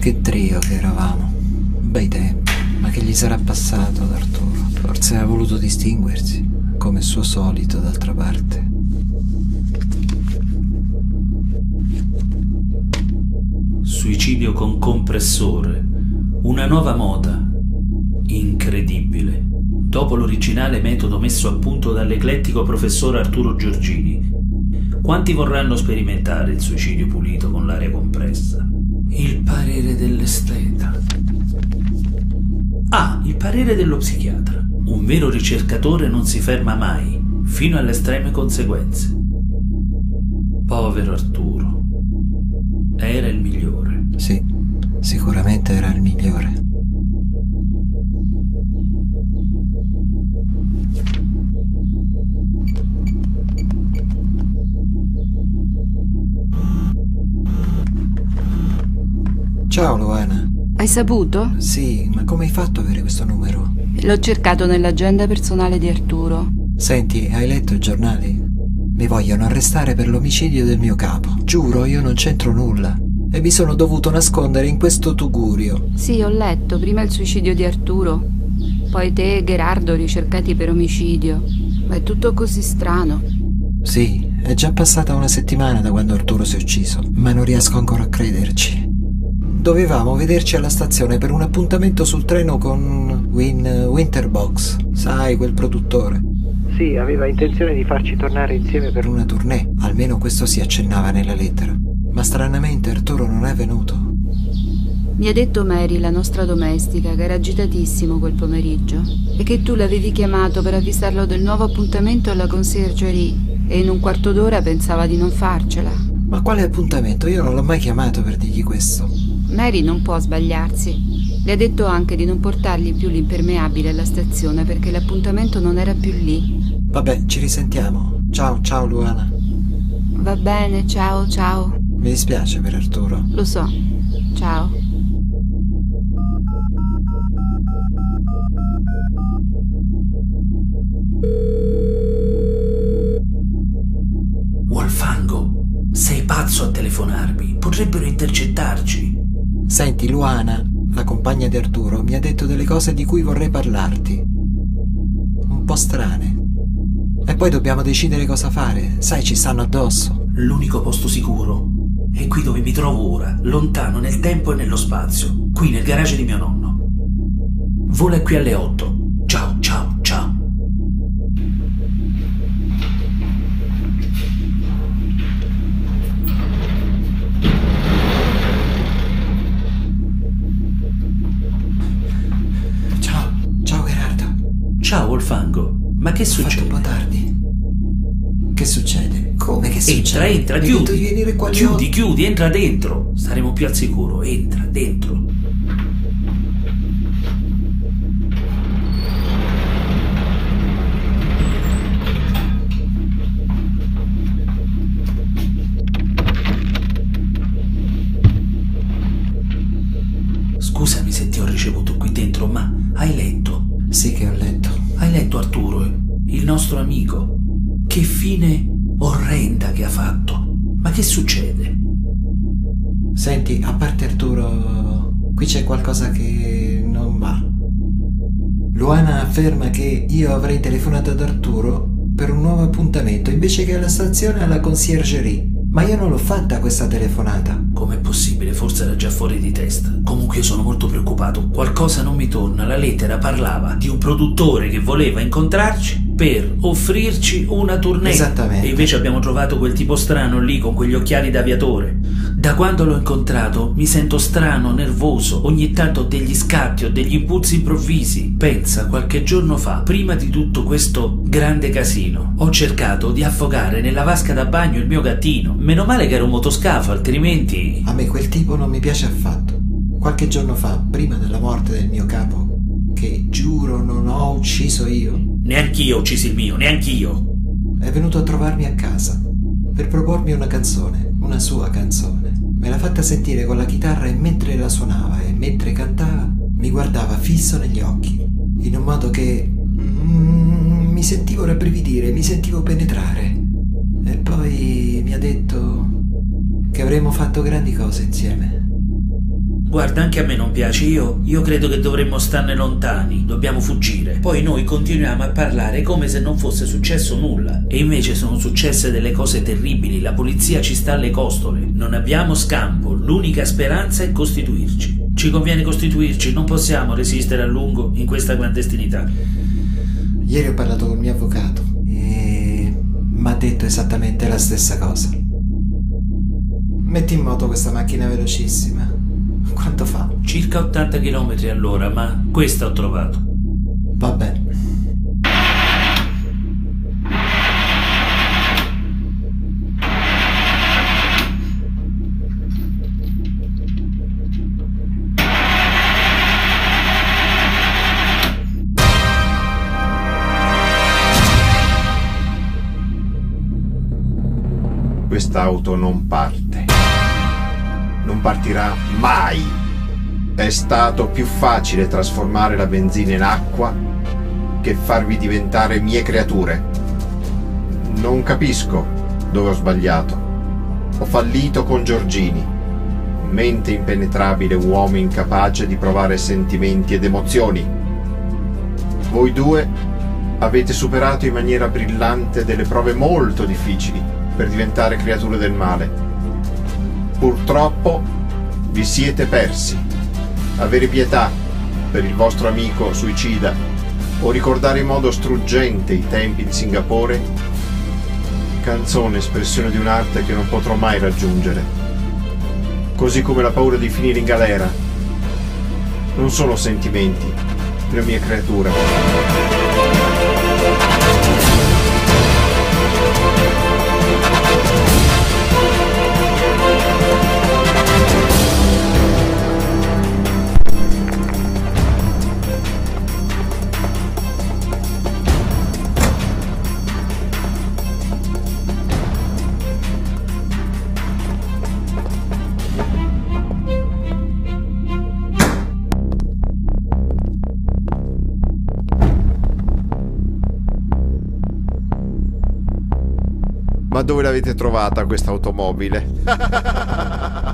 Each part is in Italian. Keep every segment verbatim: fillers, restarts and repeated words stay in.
Che trio che eravamo. Bei tempi. Ma che gli sarà passato ad Arturo? Forse ha voluto distinguersi, come suo solito d'altra parte. Suicidio con compressore. Una nuova moda. Incredibile. Dopo l'originale metodo messo a punto dall'eclettico professor Arturo Giorgini, quanti vorranno sperimentare il suicidio pulito con l'aria compressa? Il parere dell'esteta. Ah, il parere dello psichiatra. Un vero ricercatore non si ferma mai, fino alle estreme conseguenze. Povero Arturo. Era il migliore. Sì, sicuramente era il migliore. Ciao Luana. Hai saputo? Sì, ma come hai fatto ad avere questo numero? L'ho cercato nell'agenda personale di Arturo. Senti, hai letto i giornali? Mi vogliono arrestare per l'omicidio del mio capo. Giuro, io non c'entro nulla. E mi sono dovuto nascondere in questo tugurio. Sì, ho letto. Prima il suicidio di Arturo, poi te e Gerardo ricercati per omicidio. Ma è tutto così strano. Sì, è già passata una settimana da quando Arturo si è ucciso, ma non riesco ancora a crederci. Dovevamo vederci alla stazione per un appuntamento sul treno con Win Winterbox, sai, quel produttore. Sì, aveva intenzione di farci tornare insieme per una tournée, almeno questo si accennava nella lettera. Ma stranamente Arturo non è venuto. Mi ha detto Mary, la nostra domestica, che era agitatissimo quel pomeriggio e che tu l'avevi chiamato per avvisarlo del nuovo appuntamento alla conciergerie e in un quarto d'ora pensava di non farcela. Ma quale appuntamento? Io non l'ho mai chiamato per dirgli questo. Mary non può sbagliarsi. Le ha detto anche di non portargli più l'impermeabile alla stazione perché l'appuntamento non era più lì. Vabbè, ci risentiamo. Ciao, ciao Luana. Va bene, ciao, ciao. Mi dispiace per Arturo. Lo so. Ciao. Wolfango, sei pazzo a telefonarmi. Potrebbero intercettarci. Senti, Luana, la compagna di Arturo, mi ha detto delle cose di cui vorrei parlarti. Un po' strane. E poi dobbiamo decidere cosa fare. Sai, ci stanno addosso. L'unico posto sicuro è qui dove mi trovo ora, lontano nel tempo e nello spazio, qui nel garage di mio nonno. Vola qui alle otto. Ciao, ciao, ciao. Ciao, ciao Gerardo. Ciao Wolfango, ma che succede? Ho fatto un po' tardi. Che succede? Come che succede? Entra, entra, Mi chiudi. Di venire qua alle chiudi, otto. chiudi, entra dentro. Staremo più al sicuro. Entra, dentro. Scusami se ti ho ricevuto qui dentro, ma hai letto? Sì che ho letto. Hai letto Arturo, il nostro amico? Che fine orrenda che ha fatto. Ma che succede? Senti, a parte Arturo, qui c'è qualcosa che non va. Luana afferma che io avrei telefonato ad Arturo per un nuovo appuntamento invece che alla stazione alla conciergerie. Ma io non l'ho fatta questa telefonata. Com'è possibile? Forse era già fuori di testa. Comunque io sono molto preoccupato. Qualcosa non mi torna. La lettera parlava di un produttore che voleva incontrarci per offrirci una tournée. Esattamente. E invece abbiamo trovato quel tipo strano lì con quegli occhiali d'aviatore. Da quando l'ho incontrato mi sento strano, nervoso. Ogni tanto ho degli scatti, ho degli impulsi improvvisi. Pensa, qualche giorno fa, prima di tutto questo grande casino, ho cercato di affogare nella vasca da bagno il mio gattino. Meno male che era un motoscafo, altrimenti... A me quel tipo non mi piace affatto. Qualche giorno fa, prima della morte del mio capo, che giuro non ho ucciso io, Neanch'io ho ucciso il mio, neanch'io. è venuto a trovarmi a casa per propormi una canzone, una sua canzone. Me l'ha fatta sentire con la chitarra e mentre la suonava e mentre cantava mi guardava fisso negli occhi, in un modo che mm, mi sentivo rabbrividire, mi sentivo penetrare. E poi mi ha detto che avremmo fatto grandi cose insieme. Guarda, anche a me non piace, io, io credo che dovremmo starne lontani, dobbiamo fuggire. Poi noi continuiamo a parlare come se non fosse successo nulla. E invece sono successe delle cose terribili, la polizia ci sta alle costole. Non abbiamo scampo, l'unica speranza è costituirci. Ci conviene costituirci, non possiamo resistere a lungo in questa clandestinità. Ieri ho parlato col mio avvocato e mi ha detto esattamente la stessa cosa. Metti in moto questa macchina velocissima. Quanto fa? Circa ottanta chilometri all'ora, ma questa ho trovato. Vabbè. Quest'auto non parte. Non partirà mai. È stato più facile trasformare la benzina in acqua che farvi diventare mie creature. Non capisco dove ho sbagliato. Ho fallito con Giorgini, mente impenetrabile, uomo incapace di provare sentimenti ed emozioni. Voi due avete superato in maniera brillante delle prove molto difficili per diventare creature del male. Purtroppo vi siete persi. Avere pietà per il vostro amico suicida o ricordare in modo struggente i tempi di Singapore, canzone, espressione di un'arte che non potrò mai raggiungere. Così come la paura di finire in galera. Non sono sentimenti, le mie creature. Ma dove l'avete trovata questa automobile?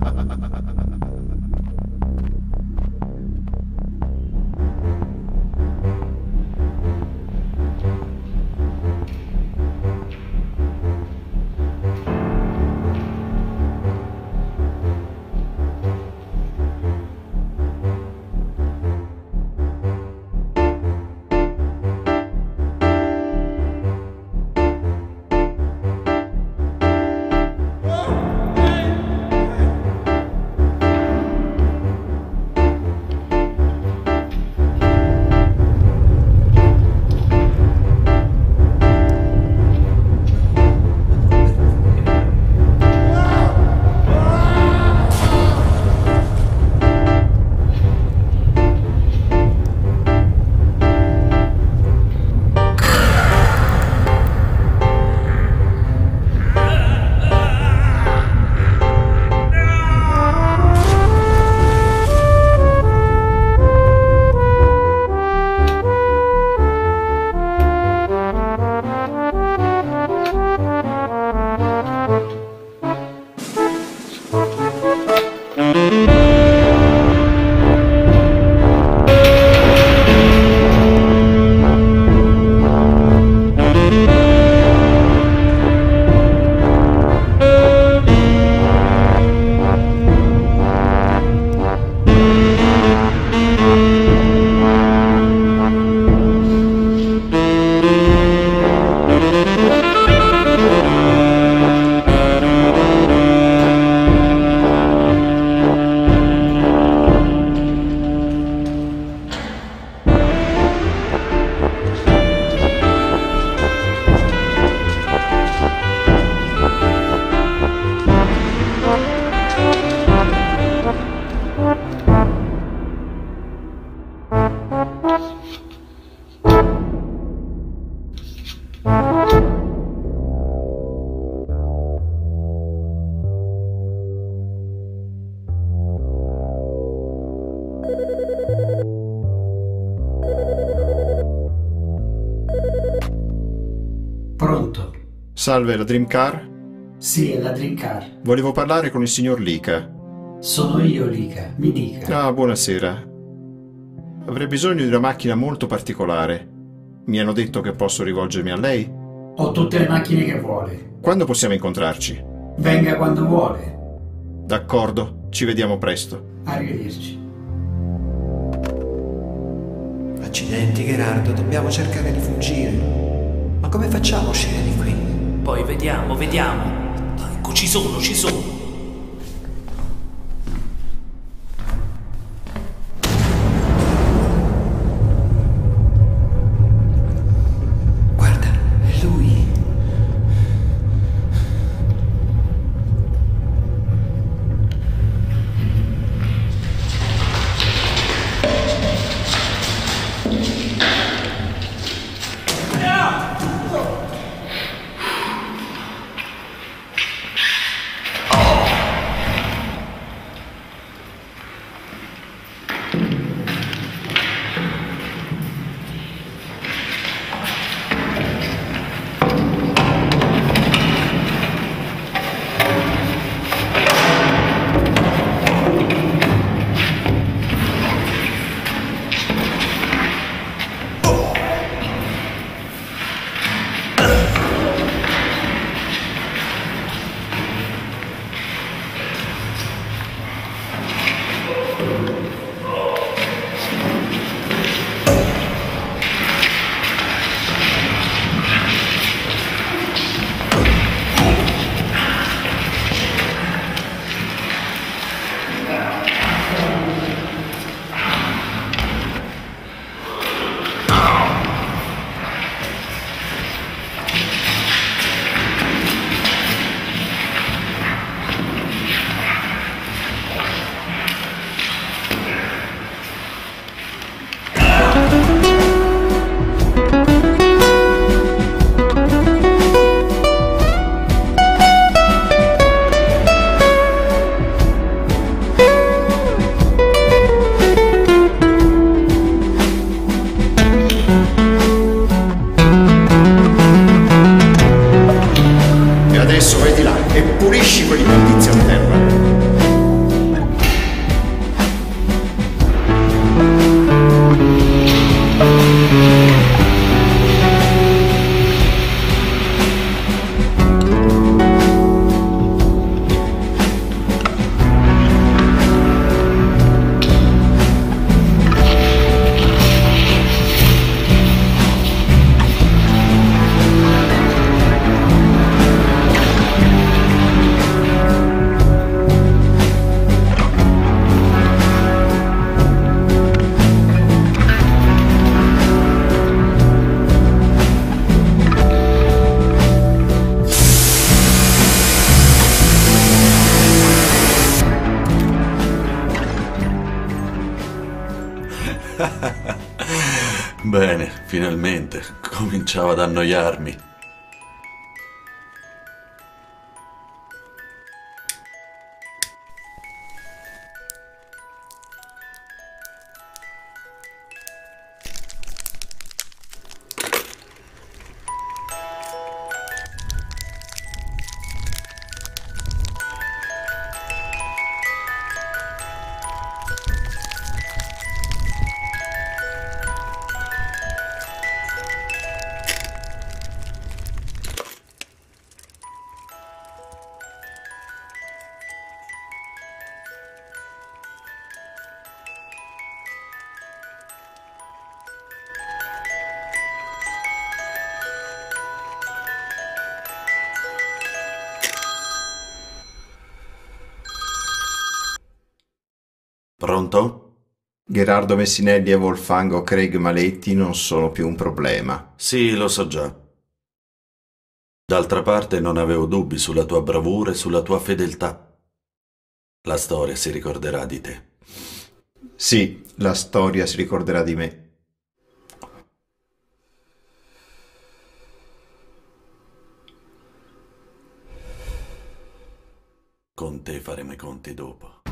Pronto? Salve, la Dream Car? Sì, è la Dream Car. Volevo parlare con il signor Lica. Sono io, Lica, mi dica. Ah, buonasera. Avrei bisogno di una macchina molto particolare. Mi hanno detto che posso rivolgermi a lei? Ho tutte le macchine che vuole. Quando possiamo incontrarci? Venga quando vuole. D'accordo, ci vediamo presto. Arrivederci. Accidenti, Gerardo, dobbiamo cercare di fuggire. Ma come facciamo a uscire di qui? Poi vediamo, vediamo. Ecco, ci sono, ci sono. Guarda, è lui. Adesso vai di là e pulisci quell'immondizia a terra. Bene, finalmente. Cominciavo ad annoiarmi. Pronto? Gerardo Messinelli e Wolfango Craig Maletti non sono più un problema. Sì, lo so già. D'altra parte non avevo dubbi sulla tua bravura e sulla tua fedeltà. La storia si ricorderà di te. Sì, la storia si ricorderà di me. Con te faremo i conti dopo.